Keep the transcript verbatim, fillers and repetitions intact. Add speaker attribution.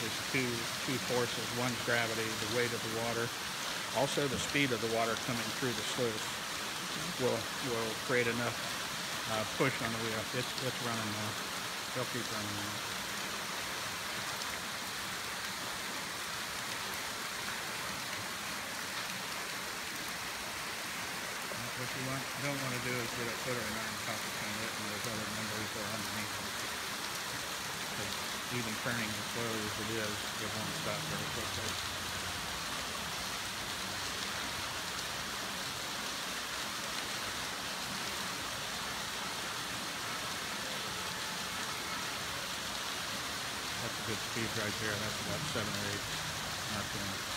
Speaker 1: is two two forces. One's gravity, the weight of the water. Also, the speed of the water coming through the sluice will will create enough uh, push on the wheel. It's it's running now. It'll keep running now. What you want, don't want to do is get a footer and iron top between it and those other members that are underneath it. Because even turning as slowly as it is, it won't stop very quickly. That's a good speed right there. That's about seven or eight R P M.